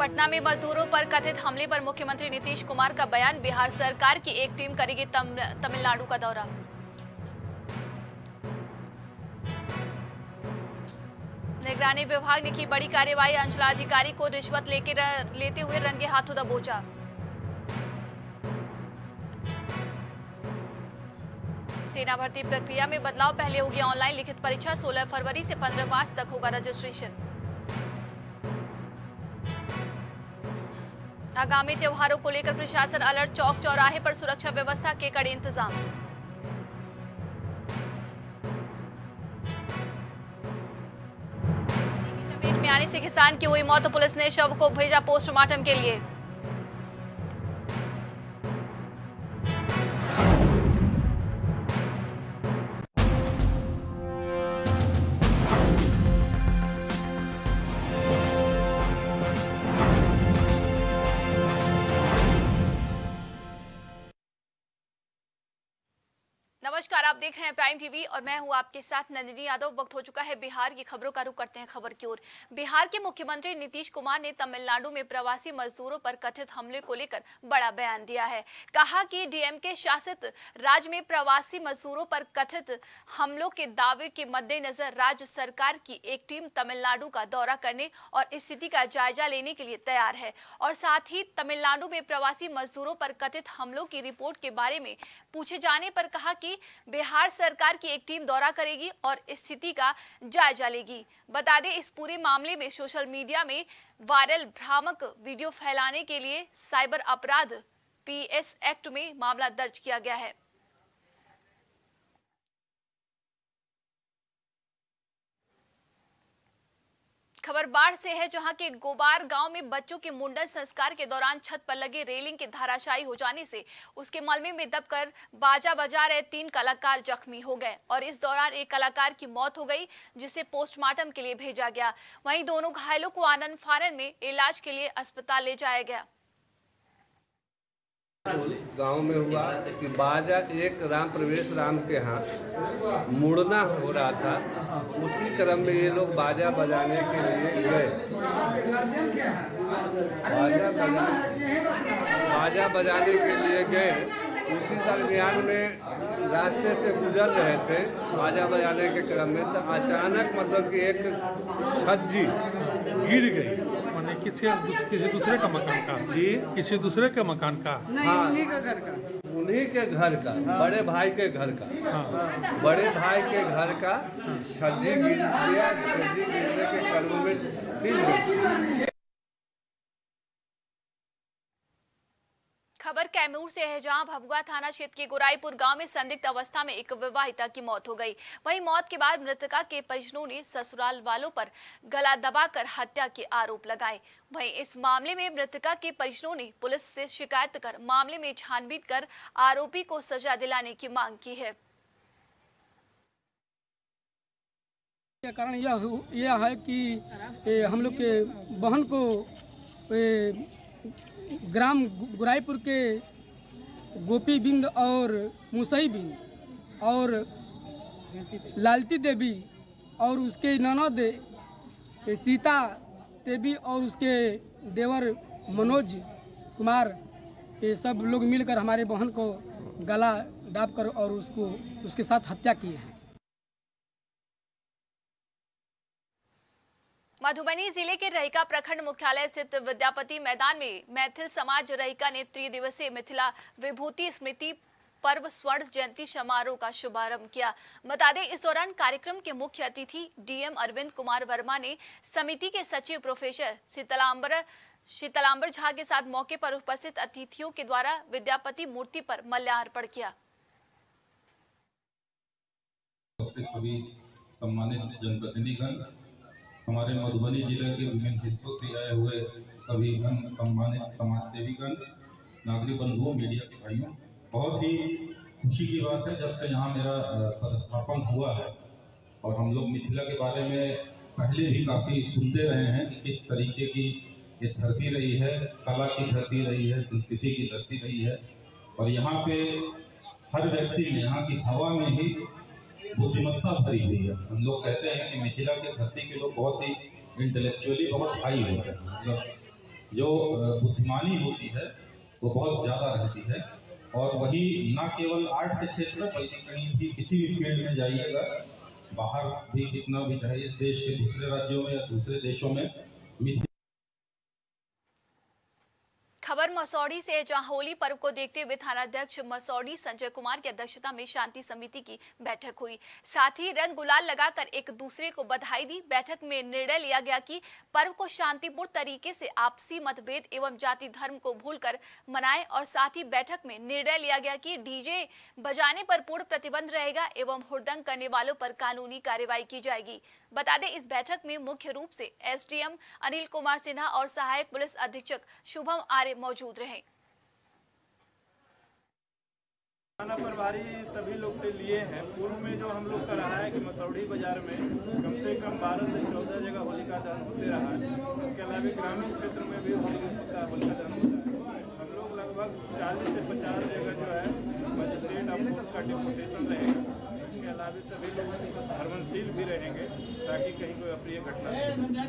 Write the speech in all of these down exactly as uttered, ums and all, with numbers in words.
पटना में मजदूरों पर कथित हमले पर मुख्यमंत्री नीतीश कुमार का बयान। बिहार सरकार की एक टीम करेगी तम, तमिलनाडु का दौरा। निगरानी विभाग ने की बड़ी कार्रवाई। अंचलाधिकारी को रिश्वत लेके लेते हुए रंगे हाथों दबोचा। सेना भर्ती प्रक्रिया में बदलाव। पहले होगी ऑनलाइन लिखित परीक्षा। सोलह फरवरी से पंद्रह मार्च तक होगा रजिस्ट्रेशन। आगामी त्योहारों को लेकर प्रशासन अलर्ट। चौक चौराहे पर सुरक्षा व्यवस्था के कड़े इंतजाम। की चपेट में आने से किसान की हुई मौत। पुलिस ने शव को भेजा पोस्टमार्टम के लिए। नमस्कार, आप देख रहे हैं प्राइम टीवी और मैं हूं आपके साथ नंदिनी यादव। वक्त हो चुका है बिहार की खबरों का रुख करते हैं खबर की ओर। बिहार के मुख्यमंत्री नीतीश कुमार ने तमिलनाडु में प्रवासी मजदूरों पर कथित हमले को लेकर बड़ा बयान दिया है। कहा कि डीएमके शासित राज्य में प्रवासी मजदूरों पर कथित हमलों के दावे के मद्देनजर राज्य सरकार की एक टीम तमिलनाडु का दौरा करने और स्थिति का जायजा लेने के लिए तैयार है और साथ ही तमिलनाडु में प्रवासी मजदूरों पर कथित हमलों की रिपोर्ट के बारे में पूछे जाने पर कहा कि बिहार सरकार की एक टीम दौरा करेगी और स्थिति का जायजा लेगी। बता दें, इस पूरे मामले में सोशल मीडिया में वायरल भ्रामक वीडियो फैलाने के लिए साइबर अपराध पीएस एक्ट में मामला दर्ज किया गया है। खबर बाढ़ से है, जहां के गोबार गांव में बच्चों के मुंडन संस्कार के दौरान छत पर लगे रेलिंग के धाराशायी हो जाने से उसके मलबे में दबकर बाजा बजा रहे तीन कलाकार जख्मी हो गए और इस दौरान एक कलाकार की मौत हो गई, जिसे पोस्टमार्टम के लिए भेजा गया। वहीं दोनों घायलों को आनंद फानन में इलाज के लिए अस्पताल ले जाया गया। गांव में हुआ कि बाजा एक राम प्रवेश राम के यहाँ मुड़ना हो रहा था। उसी क्रम में ये लोग बाजा बजाने के लिए गए। बाजा बजाने बाजा बजाने के लिए गए उसी दरमियान में रास्ते से गुजर रहे थे बाजा बजाने के क्रम में, तो अचानक मतलब कि एक छज्जी गिर गई। किसी किसी दूसरे का मकान का जी किसी दूसरे के मकान का नहीं, हाँ, उन्हीं के घर का उन्हीं के घर का बड़े भाई के घर का हाँ, बड़े भाई के घर का छज्जी गिर गया। छज्जी गिरने के क्रम में तीन। खबर कैमूर से है, जहां भभुआ थाना क्षेत्र के गुराईपुर गांव में संदिग्ध अवस्था में एक विवाहिता की मौत हो गई। वहीं मौत के बाद मृतका के परिजनों ने ससुराल वालों पर गला दबाकर हत्या के आरोप लगाए। वहीं इस मामले में मृतका के परिजनों ने पुलिस से शिकायत कर मामले में छानबीन कर आरोपी को सजा दिलाने की मांग की है। कारण यह यह है कि हम लोग के बहन को ए, ग्राम गुराईपुर के गोपी बिंद और मुसई बिंद और लालती देवी और उसके ननद सीता देवी और उसके देवर मनोज कुमार, ये सब लोग मिलकर हमारे बहन को गला दाबकर और उसको उसके साथ हत्या की है। मधुबनी जिले के रहिका प्रखंड मुख्यालय स्थित विद्यापति मैदान में मैथिल समाज रहिका ने त्रिदिवसीय मिथिला विभूति स्मृति पर्व स्वर्ण जयंती समारोह का शुभारंभ किया। बता दें, इस दौरान कार्यक्रम के मुख्य अतिथि डीएम अरविंद कुमार वर्मा ने समिति के सचिव प्रोफेसर शीतलांबर शीतलांबर झा के साथ मौके पर उपस्थित अतिथियों के द्वारा विद्यापति मूर्ति पर माल्यार्पण किया। सभी सम्मानित जनप्रतिनिधिगण, हमारे मधुबनी जिले के विभिन्न हिस्सों से आए हुए सभी गण, सम्मानित समाज सेवीगण, नागरिक बंधुओं, मीडिया के भाइयों, बहुत ही खुशी की बात है जब से यहाँ मेरा पदस्थापन हुआ है और हम लोग मिथिला के बारे में पहले भी काफ़ी सुनते रहे हैं कि किस तरीके की ये धरती रही है, कला की धरती रही है, संस्कृति की धरती रही है और यहाँ पे हर व्यक्ति में यहाँ की हवा में ही बुद्धिमत्ता भरी हुई है। हम लोग कहते हैं कि मिथिला के धरती के लोग बहुत ही इंटेलेक्चुअली बहुत हाई होते हैं, मतलब जो बुद्धिमानी होती है वो बहुत ज़्यादा रहती है। और वही ना केवल आर्ट के क्षेत्र में बल्कि कहीं भी किसी भी फील्ड में जाइएगा, बाहर भी कितना भी चाहे इस देश के दूसरे राज्यों में या दूसरे देशों में मिथिला खबर मसौड़ी से, जहां होली पर्व को देखते हुए थानाध्यक्ष मसौड़ी संजय कुमार की अध्यक्षता में शांति समिति की बैठक हुई। साथ ही रंग गुलाल लगाकर एक दूसरे को बधाई दी। बैठक में निर्णय लिया गया कि पर्व को शांतिपूर्ण तरीके से आपसी मतभेद एवं जाति धर्म को भूलकर मनाएं। और साथ ही बैठक में निर्णय लिया गया कि डीजे बजाने पर पूर्ण प्रतिबंध रहेगा एवं हुड़दंग करने वालों पर कानूनी कार्रवाई की जाएगी। बता दें, इस बैठक में मुख्य रूप से एसडीएम अनिल कुमार सिन्हा और सहायक पुलिस अधीक्षक शुभम आर्य मौजूद रहे। थाना प्रभारी सभी लोग से लिए हैं। पूर्व में जो हम लोग का रहा है कि मसौड़ी बाजार में कम से कम बारह से चौदह जगह होलिका दहन होते रहा है। इसके अलावा ग्रामीण क्षेत्र में भी होलिका होलिका दहन होता है। हम लोग लगभग चालीस से पचास जगह जो है मजिस्ट्रेट ऑफिस का डिपुटेशन रहेगा। इसके अलावा सभी लोग हरमनशील भी रहेंगे ताकि कहीं कोई अप्रिय घटना नहीं।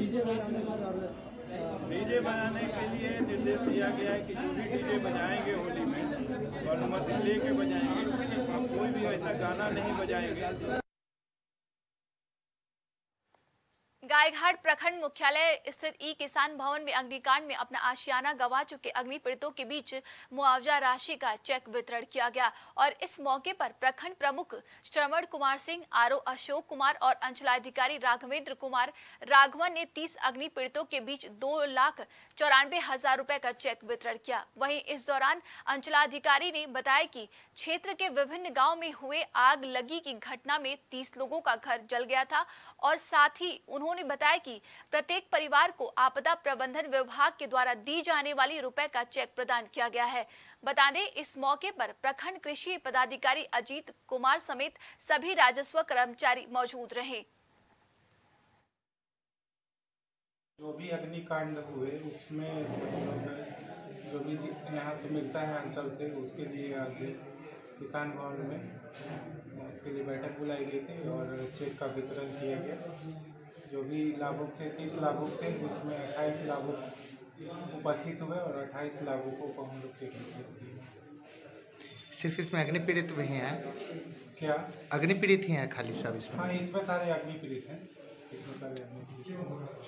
डीजे बजाने के लिए निर्देश दिया गया है कि जो भी डीजे बजाएंगे होली में अनुमति लेके बजाएंगे, कोई भी ऐसा गाना नहीं बजाएंगे। गायघाट प्रखंड मुख्यालय स्थित ई किसान भवन में अग्निकांड में अपना आशियाना गंवा चुके अग्नि पीड़ितों के बीच मुआवजा राशि का चेक वितरण किया गया। और इस मौके पर प्रखंड प्रमुख श्रवण कुमार सिंह, आरओ अशोक कुमार और अंचलाधिकारी राघवेंद्र कुमार राघवन ने तीस अग्नि पीड़ितों के बीच दो लाख चौरानवे हजार रुपए का चेक वितरण किया। वहीं इस दौरान अंचलाधिकारी ने बताया कि क्षेत्र के विभिन्न गाँव में हुए आग लगी की घटना में तीस लोगों का घर जल गया था। और साथ ही उन्होंने ने बताया कि प्रत्येक परिवार को आपदा प्रबंधन विभाग के द्वारा दी जाने वाली रुपए का चेक प्रदान किया गया है। बता दें, इस मौके पर प्रखंड कृषि पदाधिकारी अजीत कुमार समेत सभी राजस्व कर्मचारी मौजूद रहे। जो भी अग्निकांड हुए उसमें जो भी यहाँ से मिलता है अंचल से, उसके लिए आज किसान भवन में उसके लिए बैठक बुलाई गई थी और चेक का वितरण किया गया। जो भी लाभुक थे, तीस लाभुक थे, जिसमें अट्ठाईस लाभुक उपस्थित हुए और अट्ठाईस लाभुकों को हम लोग चेक किए। सिर्फ इसमें अग्नि पीड़ित भी हैं? क्या अग्नि पीड़ित ही हैं खाली सब इसमें? हाँ, इसमें सारे अग्नि पीड़ित हैं, इसमें सारे अग्नि पीड़ित हैं।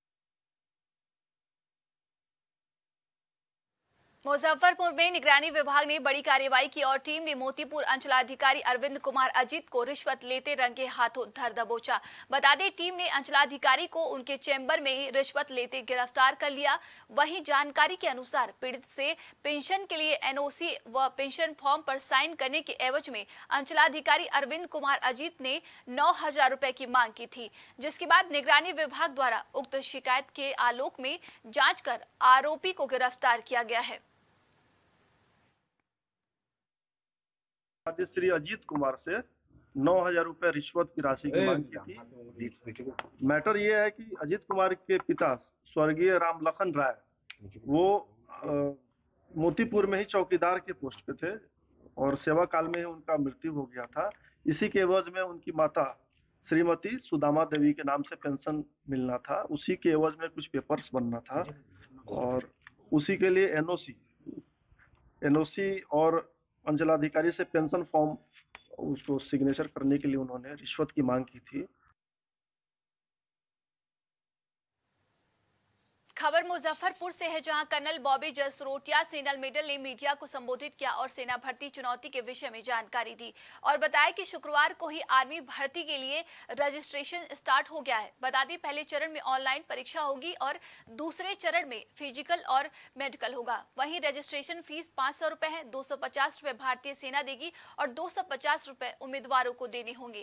मुजफ्फरपुर में निगरानी विभाग ने बड़ी कार्रवाई की और टीम ने मोतीपुर अंचलाधिकारी अरविंद कुमार अजीत को रिश्वत लेते रंगे हाथों धर दबोचा। बता दें, टीम ने अंचलाधिकारी को उनके चैम्बर में ही रिश्वत लेते गिरफ्तार कर लिया। वहीं जानकारी के अनुसार पीड़ित से पेंशन के लिए एनओसी व पेंशन फॉर्म पर साइन करने के एवज में अंचलाधिकारी अरविंद कुमार अजीत ने नौ हजार रुपए की मांग की थी, जिसके बाद निगरानी विभाग द्वारा उक्त शिकायत के आलोक में जांच कर आरोपी को गिरफ्तार किया गया है। श्री अजीत कुमार से नौ हजार रुपए रिश्वत की राशि की मांग की थी। मैटर ये है कि अजीत कुमार के पिता स्वर्गीय राम लखन राय, वो आ, मोतीपुर में ही चौकीदार के पोस्ट पे थे और सेवा काल में ही उनका मृत्यु हो गया था। इसी के एवज में उनकी माता श्रीमती सुदामा देवी के नाम से पेंशन मिलना था। उसी के एवज में कुछ पेपर्स बनना था और उसी के लिए एनओसी एनओसी और अंचलाधिकारी से पेंशन फॉर्म उसको सिग्नेचर करने के लिए उन्होंने रिश्वत की मांग की थी। खबर मुजफ्फरपुर से है, जहां कर्नल बॉबी जसरोटिया सेना मेडल ने मीडिया को संबोधित किया और सेना भर्ती चुनौती के विषय में जानकारी दी और बताया कि शुक्रवार को ही आर्मी भर्ती के लिए रजिस्ट्रेशन स्टार्ट हो गया है। बता दें, पहले चरण में ऑनलाइन परीक्षा होगी और दूसरे चरण में फिजिकल और मेडिकल होगा। वहीं रजिस्ट्रेशन फीस पाँच सौ रुपए है। दो सौ पचास रुपए भारतीय सेना देगी और दो सौ पचास रुपए उम्मीदवारों को देने होंगे।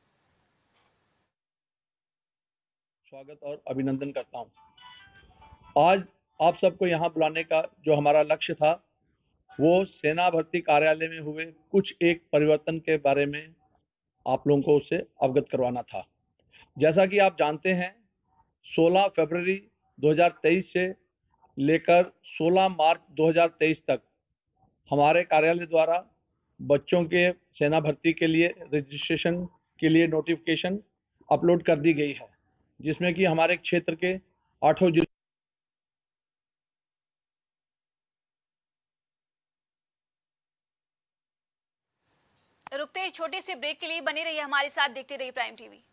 स्वागत और अभिनंदन करता हूँ। आज आप सबको यहाँ बुलाने का जो हमारा लक्ष्य था वो सेना भर्ती कार्यालय में हुए कुछ एक परिवर्तन के बारे में आप लोगों को उससे अवगत करवाना था। जैसा कि आप जानते हैं, सोलह फरवरी दो हज़ार तेईस से लेकर सोलह मार्च दो हज़ार तेईस तक हमारे कार्यालय द्वारा बच्चों के सेना भर्ती के लिए रजिस्ट्रेशन के लिए नोटिफिकेशन अपलोड कर दी गई है, जिसमें कि हमारे क्षेत्र के आठों जिलों रुकते हैं छोटे से ब्रेक के लिए, बने रहिए हमारे साथ, देखते रहिए प्राइम टीवी।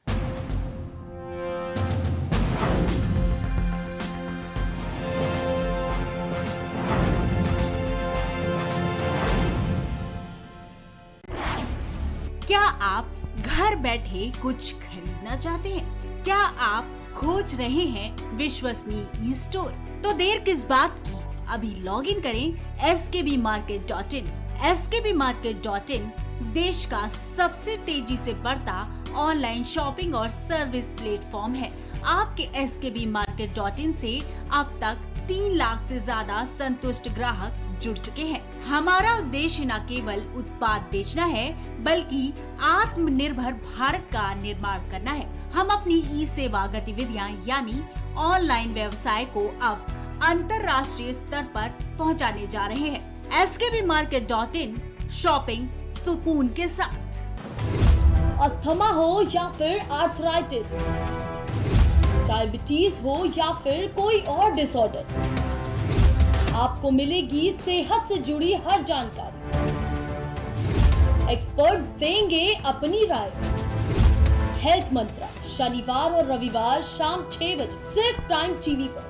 क्या आप घर बैठे कुछ खरीदना चाहते हैं? क्या आप खोज रहे हैं विश्वसनीय ई स्टोर? तो देर किस बात की, अभी लॉग इन करें S K B market dot in. S K B market dot in देश का सबसे तेजी से बढ़ता ऑनलाइन शॉपिंग और सर्विस प्लेटफॉर्म है। आपके S K B market dot इन से अब तक तीन लाख से ज्यादा संतुष्ट ग्राहक जुड़ चुके हैं। हमारा उद्देश्य न केवल उत्पाद बेचना है, बल्कि आत्मनिर्भर भारत का निर्माण करना है। हम अपनी ई सेवा गतिविधियां यानी ऑनलाइन व्यवसाय को अब अंतर्राष्ट्रीय स्तर पर पहुंचाने जा रहे हैं। S K B market dot in, shopping सुकून के साथ। अस्थमा हो या फिर आर्थराइटिस, डायबिटीज हो या फिर कोई और डिसऑर्डर, आपको मिलेगी सेहत से जुड़ी हर जानकारी। एक्सपर्ट्स देंगे अपनी राय। हेल्थ मंत्रा, शनिवार और रविवार शाम छह बजे सिर्फ प्राइम टीवी पर।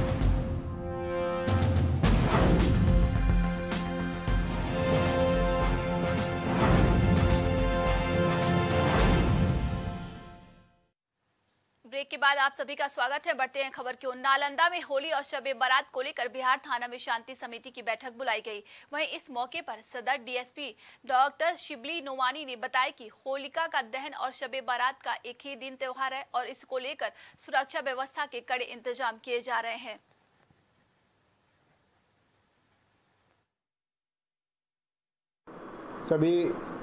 ब्रेक के बाद आप सभी का स्वागत है। बढ़ते हैं खबर की ओर। नालंदा में होली और शबे बारात को लेकर बिहार थाना में शांति समिति की बैठक बुलाई गई। वहीं इस मौके पर सदर डीएसपी डॉक्टर शिबली नोमानी ने बताया कि होलिका का दहन और शबे बारात का एक ही दिन त्योहार है और इसको लेकर सुरक्षा व्यवस्था के कड़े इंतजाम किए जा रहे हैं। सभी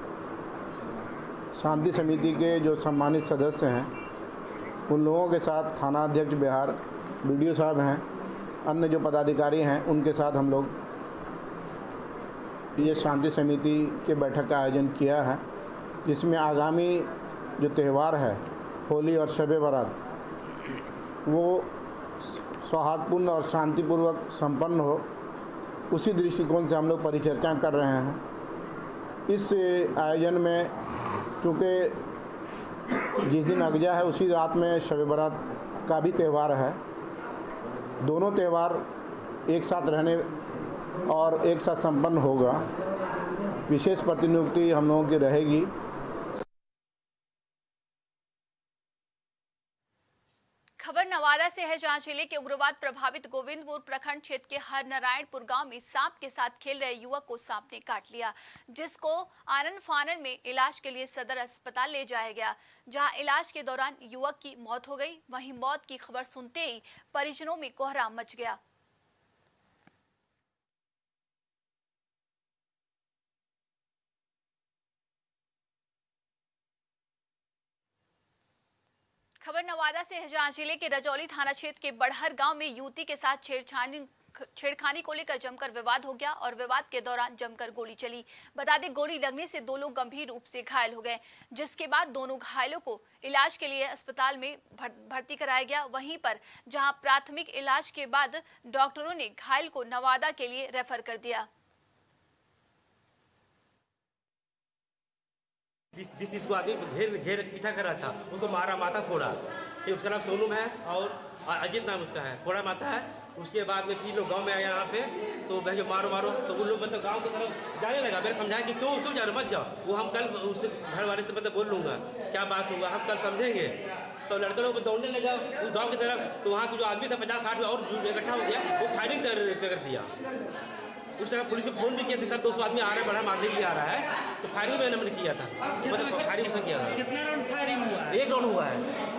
शांति समिति के जो सम्मानित सदस्य हैं, उन लोगों के साथ थाना अध्यक्ष बिहार, बीडीओ साहब हैं, अन्य जो पदाधिकारी हैं, उनके साथ हम लोग ये शांति समिति के बैठक का आयोजन किया है, जिसमें आगामी जो त्यौहार है होली और शबे बारात, वो सौहार्दपूर्ण और शांतिपूर्वक संपन्न हो, उसी दृष्टिकोण से हम लोग परिचर्चा कर रहे हैं। इस आयोजन में चूँकि जिस दिन अगजा है उसी रात में शब बारात का भी त्यौहार है, दोनों त्यौहार एक साथ रहने और एक साथ संपन्न होगा। विशेष प्रतिनियुक्ति हम लोगों की रहेगी। खबर नवादा से है, जहां जिले के उग्रवाद प्रभावित गोविंदपुर प्रखंड क्षेत्र के हरनारायणपुर गांव में सांप के साथ खेल रहे युवक को सांप ने काट लिया, जिसको आनन फानन में इलाज के लिए सदर अस्पताल ले जाया गया, जहां इलाज के दौरान युवक की मौत हो गई। वहीं मौत की खबर सुनते ही परिजनों में कोहराम मच गया। खबर नवादा से है, जहां जिले के रजौली थाना क्षेत्र के बड़हर गांव में युवती के साथ छेड़छाड़ी छेड़खानी को लेकर जमकर विवाद हो गया और विवाद के दौरान जमकर गोली चली। बता दें, गोली लगने से दो लोग गंभीर रूप से घायल हो गए, जिसके बाद दोनों घायलों को इलाज के लिए अस्पताल में भर्ती कराया गया। वहीं पर जहां प्राथमिक इलाज के बाद डॉक्टरों ने घायल को नवादा के लिए रेफर कर दिया। बीस तीस को आदमी घेर घेर पीछा कर रहा था, उसको मारा, माथा फोड़ा। फिर उसका नाम सोनू है और अजीत नाम उसका है, फोड़ा माथा है। उसके बाद में तीन लोग गांव में आए यहाँ पे, तो भाई मारो मारो, तो उन लोग मतलब गांव की तरफ जाने लगा। मैंने समझाया कि क्यों क्यों जा रहे, मत जाओ, वो हम कल उस घर वाले से मतलब बोल लूँगा क्या बात होगा, हम कल समझेंगे। तो लड़के लोग दौड़ने लगा उस गाँव की तरफ, तो वहाँ के जो आदमी था पचास साठ और इकट्ठा हो गया, वो फायरिंग कर दिया। उस टाइम पुलिस को फोन भी किया था, सर दो सौ आदमी आ रहा है, बड़ा मारने के लिए आ रहा है, तो फायरिंग मैंने मैंने किया था। मतलब फायरिंग उसने किया था। कितना राउंड फायरिंग हुआ है? एक राउंड हुआ है।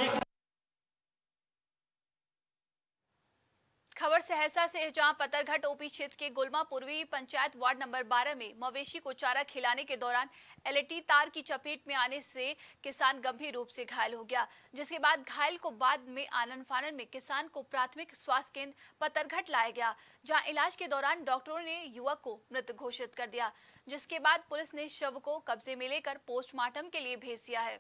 खबर सहरसा से, जहां पतरघट ओपी क्षेत्र के गुलमा पूर्वी पंचायत वार्ड नंबर बारह में मवेशी को चारा खिलाने के दौरान एलईडी तार की चपेट में आने से किसान गंभीर रूप से घायल हो गया, जिसके बाद घायल को बाद में आनन फानन में किसान को प्राथमिक स्वास्थ्य केंद्र पतरघट लाया गया, जहां इलाज के दौरान डॉक्टरों ने युवक को मृत घोषित कर दिया, जिसके बाद पुलिस ने शव को कब्जे में लेकर पोस्टमार्टम के लिए भेज दिया है।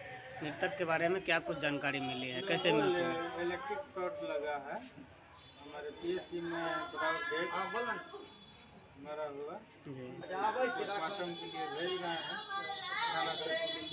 मृतक के बारे में क्या कुछ जानकारी मिली है, कैसे इलेक्ट्रिक शॉर्ट लगा है, हमारे पीएससी में बराबर डेट मरा हुआ पोस्टमार्टम के लिए भेज रहे हैं थाना से पुलिस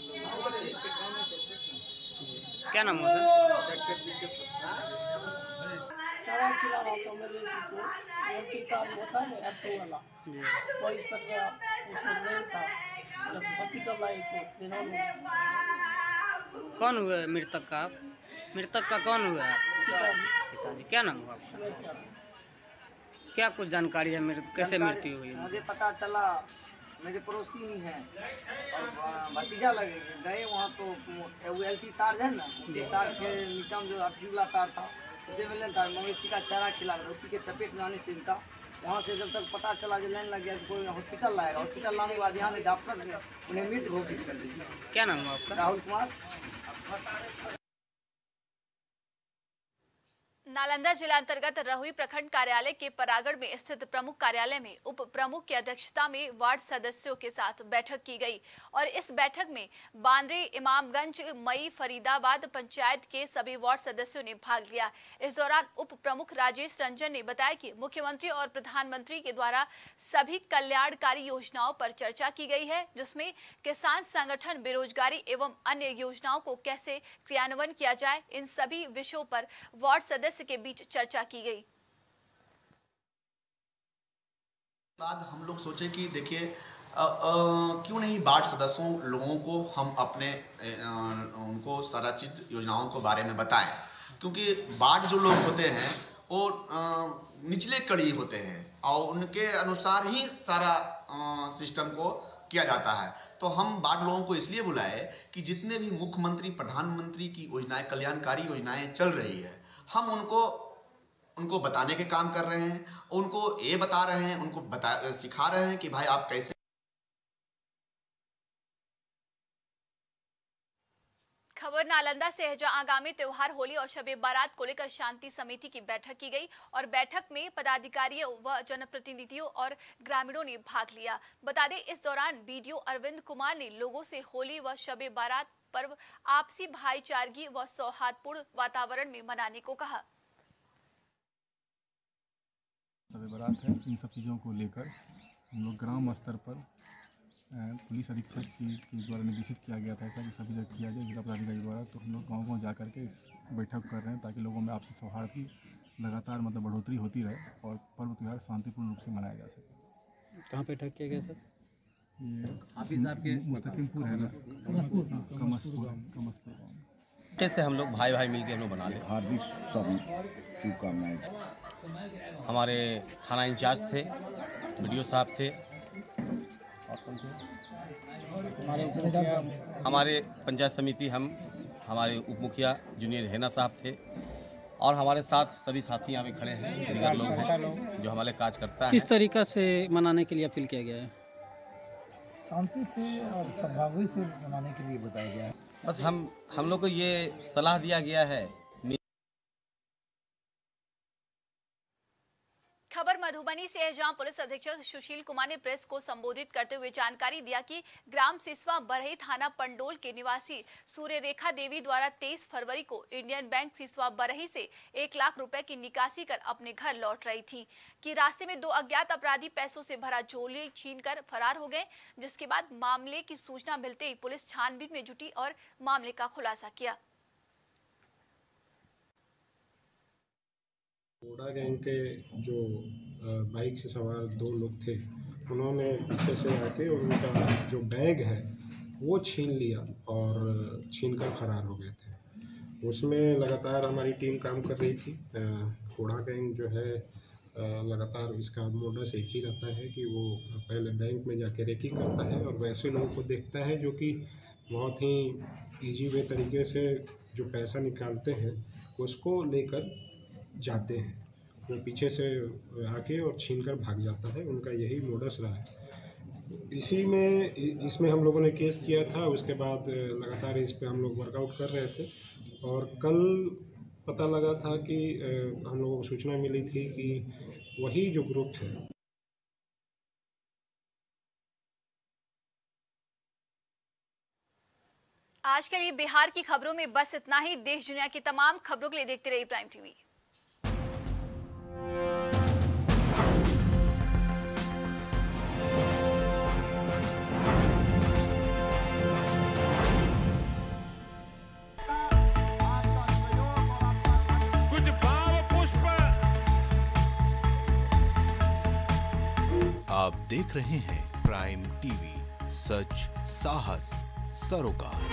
लोग। क्या नाम है सर? डॉक्टर बी के सत्ता चारा खिलाना तो मेरे से को एंटी कार्ड होता है एफ वाला कोई सब उसमें नहीं था जब हॉस्पिटल आए तो दिनों में कौन हुआ मृतक का? मृतक का कौन हुआ है? पिताजी। क्या नाम हुआ आपका? क्या कुछ जानकारी है मृत कैसे मृत्यु हुई? मुझे पता चला मेरे पड़ोसी ही हैं और भतीजा लगे गए वहाँ तो एल टी तार है ना उसी तार के नीचे में जो अठीला तार था उसे मिलने तार मवेशी का चारा खिला था उसी के चपेट में आने से इनका वहाँ से जब तक पता चला जो लाइन लग गया तो कोई हॉस्पिटल लाएगा हॉस्पिटल लाने के बाद यहाँ से डॉक्टर ने उन्हें मृत घोषित कर दिया। क्या नाम है आपका? राहुल कुमार। नालंदा जिला अंतर्गत रहुई प्रखंड कार्यालय के परागढ़ में स्थित प्रमुख कार्यालय में उप प्रमुख की अध्यक्षता में वार्ड सदस्यों के साथ बैठक की गई और इस बैठक में बांद्रे, इमामगंज, मई, फरीदाबाद पंचायत के सभी वार्ड सदस्यों ने भाग लिया। इस दौरान उप प्रमुख राजेश रंजन ने बताया कि मुख्यमंत्री और प्रधानमंत्री के द्वारा सभी कल्याणकारी योजनाओं पर चर्चा की गई है, जिसमें किसान संगठन, बेरोजगारी एवं अन्य योजनाओं को कैसे क्रियान्वयन किया जाए, इन सभी विषयों पर वार्ड सदस्य के बीच चर्चा की गई। बाद हम लोग सोचे कि देखिए क्यों नहीं वार्ड सदस्यों लोगों को हम अपने आ, उनको सारा चीज योजनाओं के बारे में बताएं, क्योंकि वार्ड जो लोग होते हैं वो निचले कड़ी होते हैं और उनके अनुसार ही सारा आ, सिस्टम को किया जाता है। तो हम वार्ड लोगों को इसलिए बुलाए कि जितने भी मुख्यमंत्री, प्रधानमंत्री की योजनाएं, कल्याणकारी योजनाएं चल रही है, हम उनको उनको बताने के काम कर रहे हैं, उनको ये बता रहे हैं, उनको बता सिखा रहे हैं कि भाई आप कैसे। खबर नालंदा से है, जहां आगामी त्योहार होली और शबे बारात को लेकर शांति समिति की बैठक की गई और बैठक में पदाधिकारियों व जनप्रतिनिधियों और ग्रामीणों ने भाग लिया। बता दें, इस दौरान बीडीओ अरविंद कुमार ने लोगों से होली व शबे बारात पर्व आपसी भाईचारगी व सौहार्दपूर्ण वातावरण में मनाने को कहा। शबे बारात है, इन सब चीज़ों को लेकर हम लोग ग्राम स्तर पर पुलिस अधीक्षक की द्वारा निर्देशित किया गया था ऐसा कि सभी जगह किया जाए जिला पदाधिकारी द्वारा। तो हम लोग गाँव गाँव जा करके इस बैठक कर रहे हैं ताकि लोगों में आपसी सौहार्द की लगातार मतलब बढ़ोतरी होती रहे और पर्व त्यौहार शांतिपूर्ण रूप से मनाया जा सके। कहाँ बैठक किया गया सर? हाफिज साहब के मुस्तकीमपुर है ना, कमसपुर कमसपुर कमसपुर कैसे हम लोग भाई भाई मिलकर हम लोग बना लें। हार्दिक शुभकामनाएं। हमारे थाना इंचार्ज थे, वीडियो साहब थे, हमारे पंचायत समिति हम हमारे उप मुखिया जूनियर हेना साहब थे और हमारे साथ सभी साथी यहाँ पे खड़े हैं, दीगर लोग हैं जो हमारे कार्य करता है। किस तरीका से मनाने के लिए अपील किया गया है? शांति से और सद्भाव से मनाने के लिए बताया गया है। बस हम हम लोग को ये सलाह दिया गया है। खबर मधुबनी से है, जहां पुलिस अधीक्षक सुशील कुमार ने प्रेस को संबोधित करते हुए जानकारी दिया कि ग्राम सिसवा बरही थाना पंडोल के निवासी सूर्य रेखा देवी द्वारा तेईस फरवरी को इंडियन बैंक सिसवा बरही से एक लाख रुपए की निकासी कर अपने घर लौट रही थी कि रास्ते में दो अज्ञात अपराधी पैसों से भरा झोली छीनकर फरार हो गए, जिसके बाद मामले की सूचना मिलते ही पुलिस छानबीन में जुटी और मामले का खुलासा किया। कोड़ा गैंग के जो बाइक से सवार दो लोग थे, उन्होंने पीछे से आके उनका जो बैग है वो छीन लिया और छीन कर फरार हो गए थे। उसमें लगातार हमारी टीम काम कर रही थी। कोड़ा गैंग जो है लगातार इसका मोडस एक ही रहता है कि वो पहले बैंक में जाके रेकिंग करता है और वैसे लोगों को देखता है जो कि बहुत ही इजी वे तरीके से जो पैसा निकालते हैं उसको लेकर जाते हैं। वो पीछे से आके और छीन कर भाग जाता है, उनका यही मोडस रहा है। इसी में इसमें हम लोगों ने केस किया था। उसके बाद लगातार इस पे हम लोग वर्कआउट कर रहे थे और कल पता लगा था कि हम लोगों को सूचना मिली थी कि वही जो ग्रुप है। आज के लिए बिहार की खबरों में बस इतना ही। देश दुनिया की तमाम खबरों के लिए देखते रहिए प्राइम टीवी। देख रहे हैं प्राइम टीवी, सच साहस सरोकार।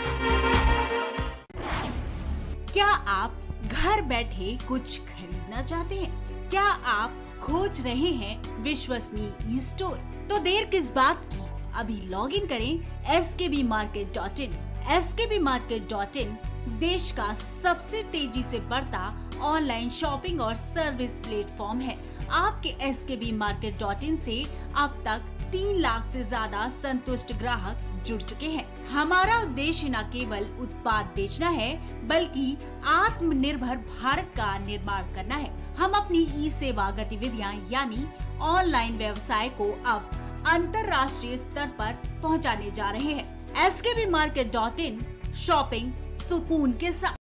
क्या आप घर बैठे कुछ खरीदना चाहते हैं? क्या आप खोज रहे हैं विश्वसनीय ई स्टोर? तो देर किस बात की, अभी लॉग इन करें S K B market dot in. S K B market dot in देश का सबसे तेजी से बढ़ता ऑनलाइन शॉपिंग और सर्विस प्लेटफॉर्म है। आपके S K B market dot इन से अब तक तीन लाख से ज्यादा संतुष्ट ग्राहक जुड़ चुके हैं। हमारा उद्देश्य न केवल उत्पाद बेचना है, बल्कि आत्मनिर्भर भारत का निर्माण करना है। हम अपनी ई सेवा गतिविधियां यानी ऑनलाइन व्यवसाय को अब अंतर्राष्ट्रीय स्तर पर पहुंचाने जा रहे हैं। S K B market dot in shopping सुकून के साथ।